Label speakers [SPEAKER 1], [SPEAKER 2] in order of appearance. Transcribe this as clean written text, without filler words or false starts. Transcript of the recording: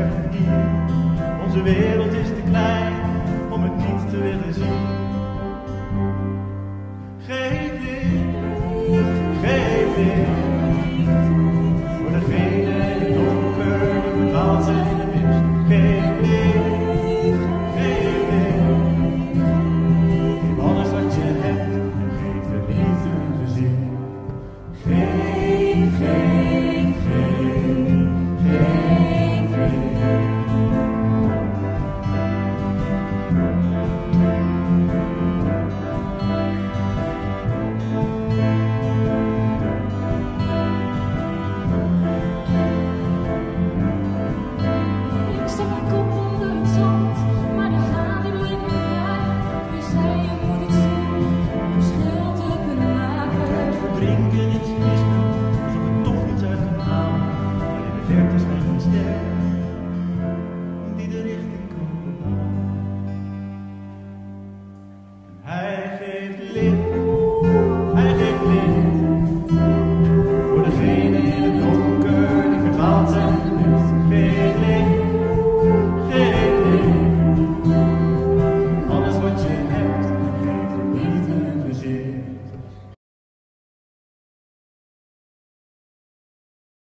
[SPEAKER 1] sterven hier. Onze wereld is te klein om het niet te willen zien. Geef licht, geef licht. Voor degene in het donker die verdwaald zijn in de mist.